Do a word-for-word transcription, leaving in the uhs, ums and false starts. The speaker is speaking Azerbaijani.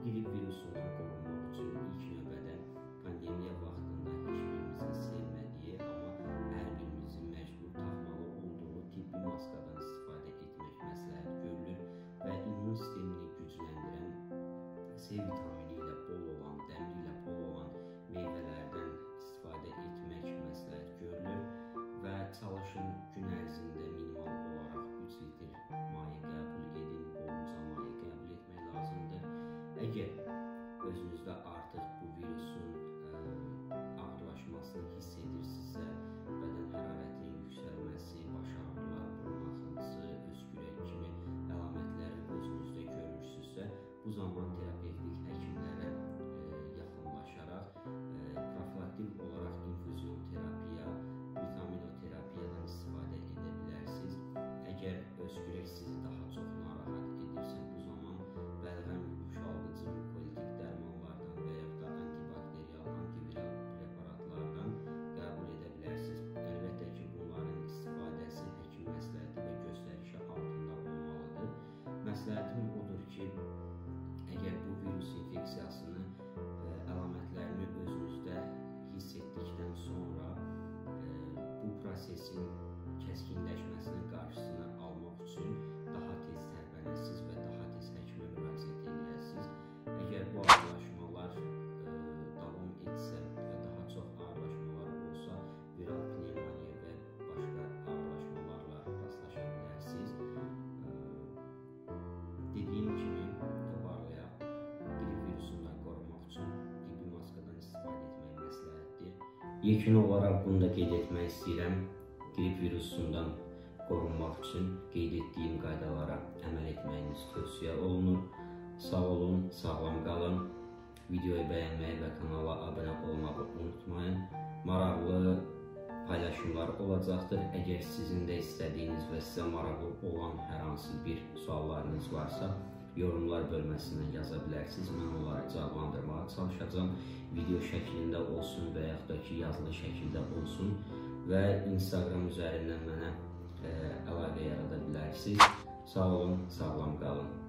qrip virusundan qorunmaq üçün ilk növbədə pandemiya vaxtında heç birimizin sevmədiyi, amma hər birimizin məcbur taxmalı olduğu tibbi maskadan istifadə etmək məsləhət görülür və immun sistemini gücləndirən C vitamini ilə bol olan, dəmir ilə bol olan meyvələrdən istifadə etmək məsləhət görülür və çalışın gün ərzində minimal olaraq üç litr maye qəbul edin, bolunca maye qəbul etmək lazımdır. Əgər özünüzdə artıq bu virusun ə, ağırlaşmasını hiss edirsinizsə, bədən hərarətinin yüksəlməsi, baş ağrılar, burun axıntısı, öskürək kimi əlamətləri özünüzdə görürsünüzsə, bu zaman terapevtik həkimlərə ə, yaxınlaşaraq ə, profilaktik olaraq infüzyon terapiya, vitaminoterapiyadan istifadə edə bilərsiniz. Əgər öskürək sizi daha çox narahat edirsə, bu zaman bəlğəm yumşaldıcı mukolitik dərmanlardan və ya da antibakterial, antiviral preparatlardan qəbul edə bilərsiniz. Əlbəttə ki, bunların istifadəsi həkim məsləhəti və göstərişi altında olmalıdır. Məsləhətim odur ki, əgər bu virus infeksiyasını ə, əlamətlərini özünüzdə hiss etdikdən sonra ə, bu prosesin kəskinləşməsinin qarşısını almaq üçün daha tez tərpənəsiniz və daha tez həkimə müraciət edəsiniz. Əgər bu ağırlaşmalar ə, davam etsə və daha çox ağırlaşmalar olsa, viral pnevmoniya və başqa ağırlaşmalarla rastlaşa bilərsiniz. Ə, dediyim kimi, toparlayaq, qrip virusundan qorunmaq üçün tibbi maskadan istifadə etmək məsləhətdir. Yekun olaraq bunu da qeyd etmək istəyirəm. Qrip virusundan qorunmaq üçün qeyd etdiyim qaydalara əməl etməyiniz tövsiyə olunur. Sağ olun, sağlam qalın. Videoyu bəyənməyi və kanala abunə olmağı unutmayın. Maraqlı paylaşımlar olacaqdır. Əgər sizin də istədiyiniz və sizə maraqlı olan hər hansı bir suallarınız varsa, yorumlar bölməsindən yaza bilərsiniz. Mən onları cavablandırmağa çalışacağım. Video şəklində olsun və yaxud da ki, yazılı şəkildə olsun və Instagram üzərindən mənə ə, əlaqə yarada bilərsiniz. Sağ olun, sağlam qalın.